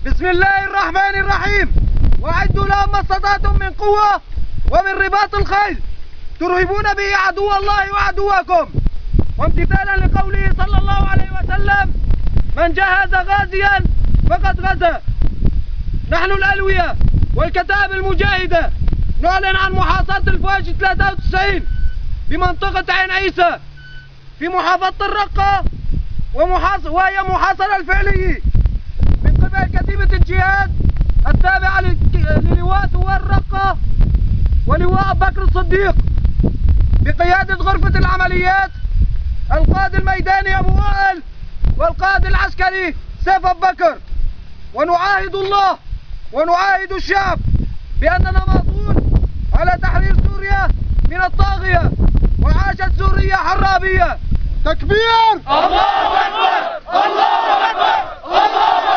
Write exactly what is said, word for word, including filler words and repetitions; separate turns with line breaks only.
بسم الله الرحمن الرحيم. وأعدوا لهم ما استطعتم من قوة ومن رباط الخيل ترهبون به عدو الله وعدوكم، وامتثالا لقوله صلى الله عليه وسلم: من جهز غازيا فقد غزا. نحن الألوية والكتائب المجاهدة نعلن عن محاصرة الفواج ثلاثة وتسعين بمنطقة عين عيسى في محافظة الرقة، وهي محاصرة الفعلية من قبل كتيبة الجهاد التابعة للواء ثوار الرقة ولواء بكر الصديق بقيادة غرفة العمليات القائد الميداني أبو وائل والقائد العسكري سيف أبو بكر. ونعاهد الله ونعاهد الشعب بأننا ماضون على تحرير سوريا من الطاغية، وعاشت سوريا حرابية. تكبير! الله أكبر! الله أكبر! الله أكبر!